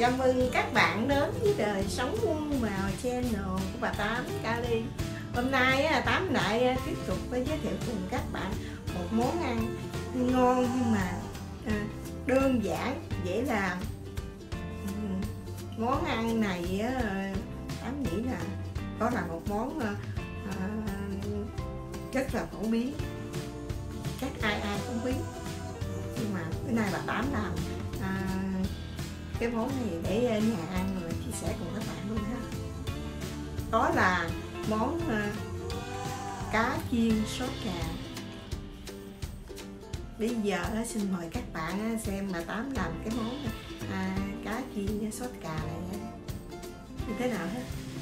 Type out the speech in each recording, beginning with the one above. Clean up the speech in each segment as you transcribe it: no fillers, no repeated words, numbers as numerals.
Chào mừng các bạn đến với đời sống muôn màu channel của bà Tám Kali. Hôm nay Tám lại tiếp tục giới thiệu cùng các bạn một món ăn ngon nhưng mà đơn giản, dễ làm. Món ăn này Tám nghĩ là có là một món rất là phổ biến, chắc ai cũng biết, nhưng mà bữa nay bà Tám làm cái món này để nhà ăn rồi chia sẻ cùng các bạn luôn ha. Đó là món cá chiên sốt cà. Bây giờ xin mời các bạn xem bà Tám làm cái món cá chiên sốt cà này như thế nào hết.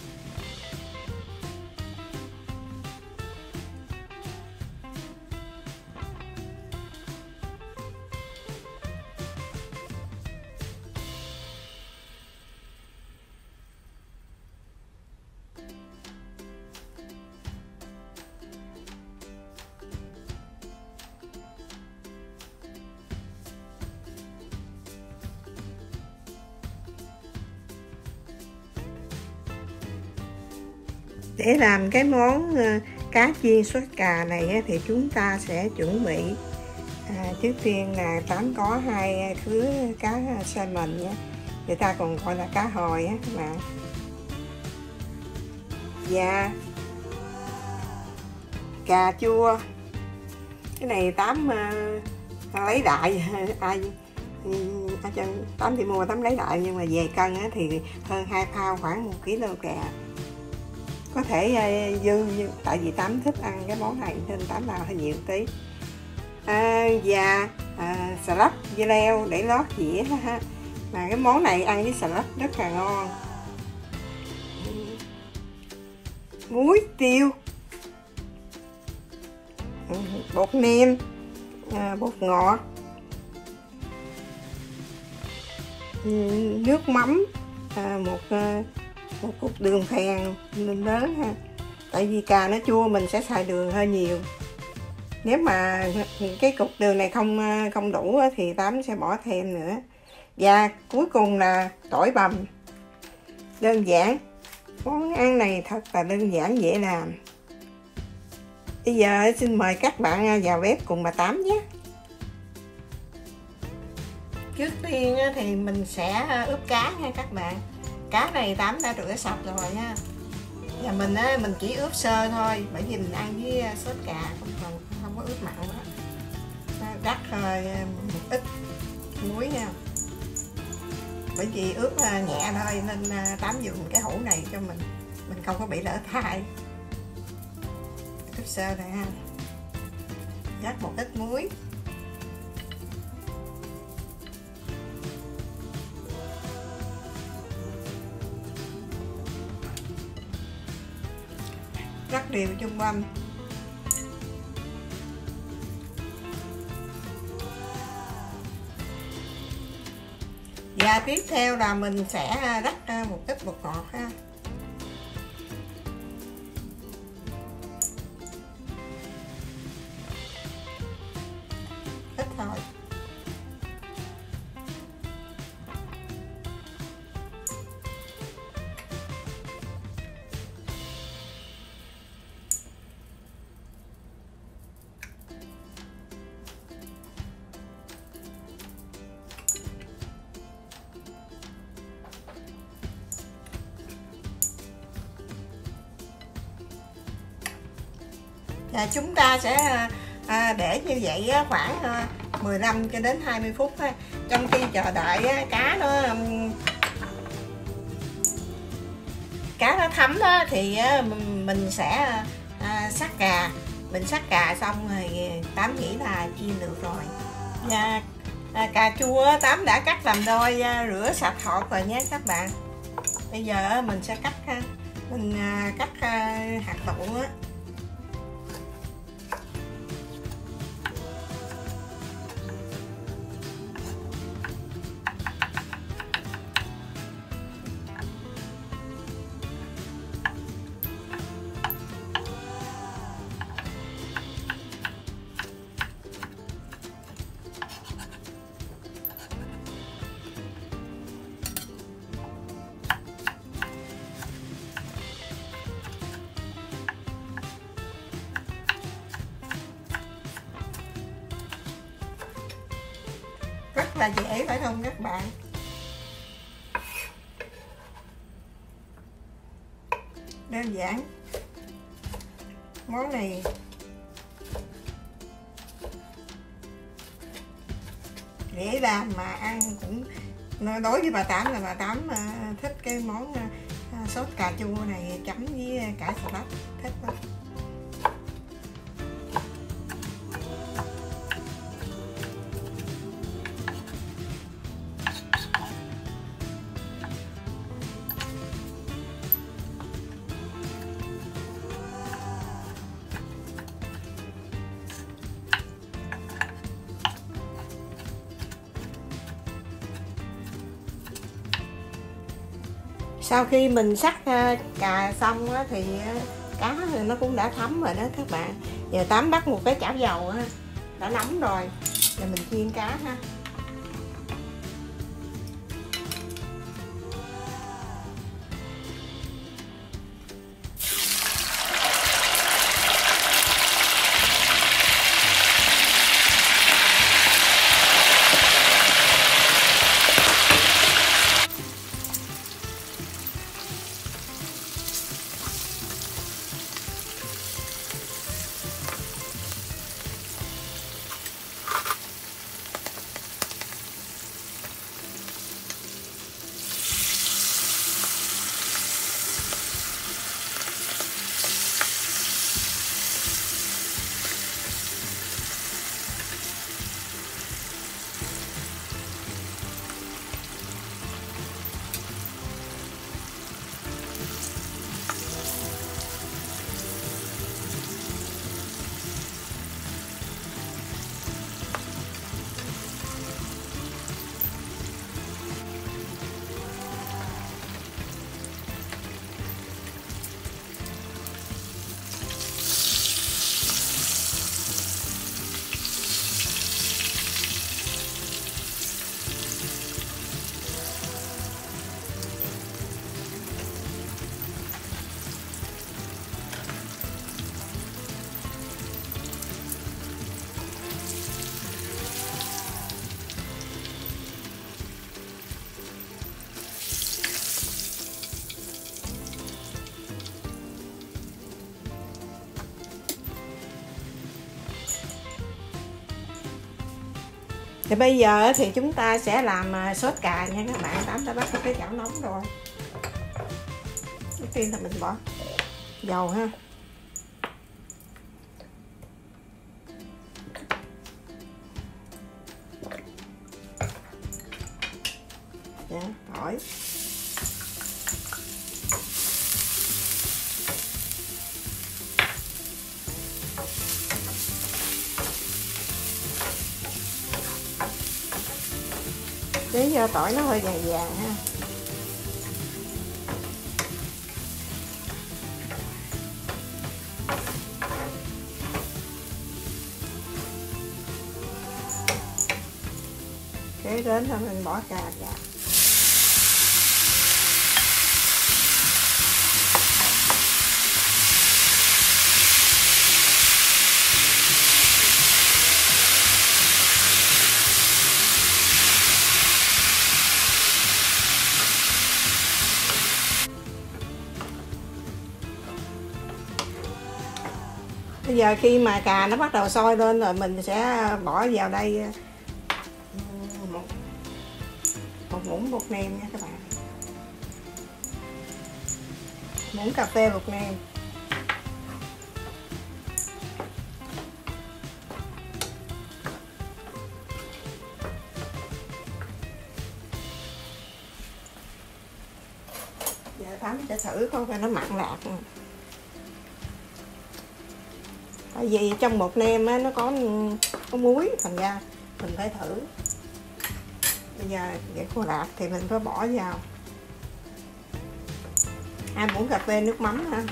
Để làm cái món cá chiên sốt cà này thì chúng ta sẽ chuẩn bị trước tiên là Tám có hai khứa cá salmon, người ta còn gọi là cá hồi các bạn, và cà chua. Cái này Tám lấy đại, Tám thì mua Tám lấy đại, nhưng mà về cân thì hơn 2 pound, khoảng 1 kg cà. Có thể dư, tại vì Tám thích ăn cái món này nên Tám làm hơi nhiều tí. Và salad dưa leo để lót dĩa ha. Mà cái món này ăn với salad rất là ngon. Muối, tiêu, bột nêm, bột ngọt, nước mắm, một cục đường phèn lớn ha. Tại vì cà nó chua mình sẽ xài đường hơi nhiều. Nếu mà cái cục đường này không đủ thì Tám sẽ bỏ thêm nữa. Và cuối cùng là tỏi bằm. Đơn giản. Món ăn này thật là đơn giản, dễ làm. Bây giờ xin mời các bạn vào bếp cùng bà Tám nhé. Trước tiên thì mình sẽ ướp cá nha các bạn. Cá này Tám đã rửa sạch rồi nha. Và mình chỉ ướp sơ thôi, bởi vì mình ăn với sốt cà, không có ướp mặn nữa. Rắc một ít muối nha. Bởi vì ướp nhẹ thôi nên Tám dùng cái hũ này cho mình không có bị lỡ tay. Ướp sơ này ha. Rắc một ít muối. Rắc đều chung quanh. Và tiếp theo là mình sẽ rắc một ít bột ngọt ha. Ít thôi. Và chúng ta sẽ để như vậy khoảng 15 cho đến 20 phút thôi. Trong khi chờ đợi cá nó thấm đó, thì mình sẽ sắc cà. Mình sắc cà xong thì Tám nghĩ là chiên được rồi. Và cà chua Tám đã cắt làm đôi, rửa sạch hột rồi nhé các bạn. Bây giờ mình sẽ cắt hạt đậu á. Rất là dễ phải không các bạn? Đơn giản. Món này dễ làm mà ăn cũng, đối với bà Tám là bà Tám thích cái món sốt cà chua này chấm với cải xà lách, thích lắm. Sau khi mình sắc cà xong thì cá thì nó cũng đã thấm rồi đó các bạn. Giờ Tám bắt một cái chảo dầu đã nóng rồi, giờ mình chiên cá ha. Thì bây giờ thì chúng ta sẽ làm sốt cà nha các bạn. Tám đã bắt một cái chảo nóng rồi. Đầu tiên là mình bỏ dầu ha. Dạ, tỏi. Để cho tỏi nó hơi vàng vàng ha. Kế đến là mình bỏ cà vào. Bây giờ khi mà cà nó bắt đầu sôi lên rồi mình sẽ bỏ vào đây một muỗng bột nêm nha các bạn. Muỗng cà phê bột nêm. Giờ Thắm sẽ thử coi nó mặn lạc. Tại vì trong bột nêm á, nó có muối, thành ra mình phải thử. Bây giờ để khô lạc thì mình phải bỏ vào 2 muỗng cà phê nước mắm ha.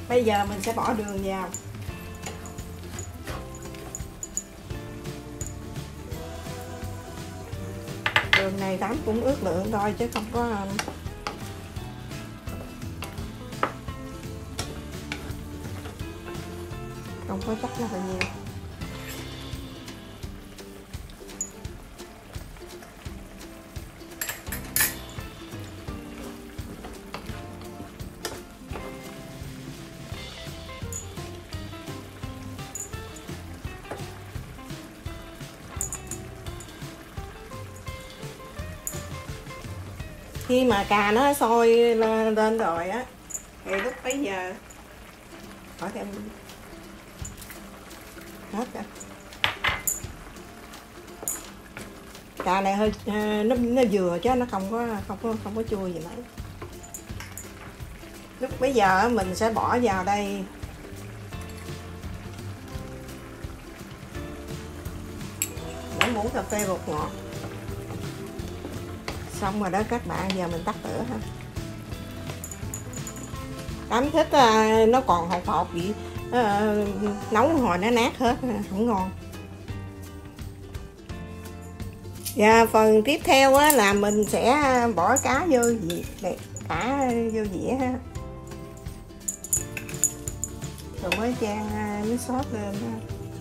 Bây giờ mình sẽ bỏ đường vào. Đường này Tám cũng ước lượng thôi chứ không có chắc là bao nhiêu. Khi mà cà nó sôi lên rồi á thì lúc bấy giờ bỏ thêm hết rồi. Cà này hơi nó vừa chứ nó không có chua gì mấy. Lúc bây giờ mình sẽ bỏ vào đây nửa muỗng cà phê bột ngọt. Xong rồi đó các bạn, giờ mình tắt lửa ha. Tám thích nó còn hột hột vậy, nấu hồi nó nát hết, không ngon. Và phần tiếp theo á, là mình sẽ bỏ cá vô vô dĩa ha. Rồi mới chan nước sốt lên ha.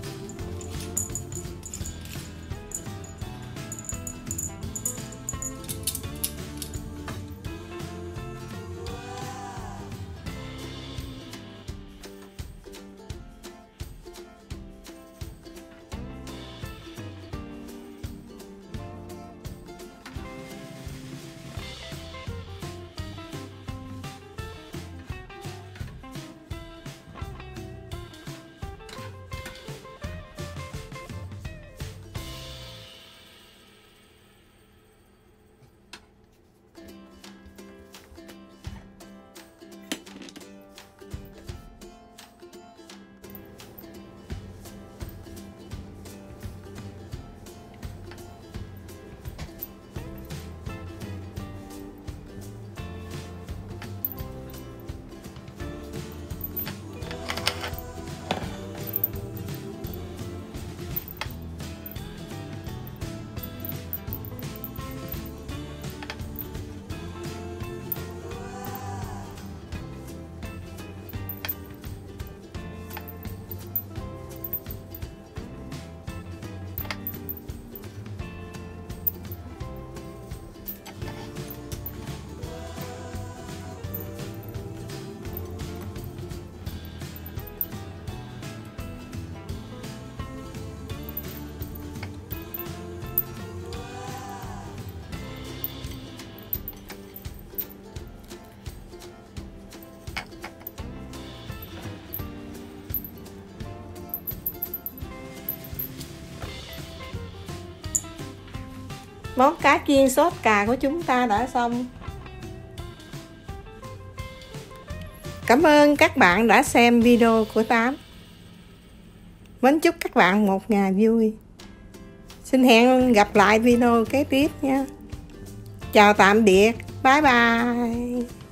Món cá chiên sốt cà của chúng ta đã xong. Cảm ơn các bạn đã xem video của Tám. Mến chúc các bạn một ngày vui. Xin hẹn gặp lại video kế tiếp nha. Chào tạm biệt. Bye bye.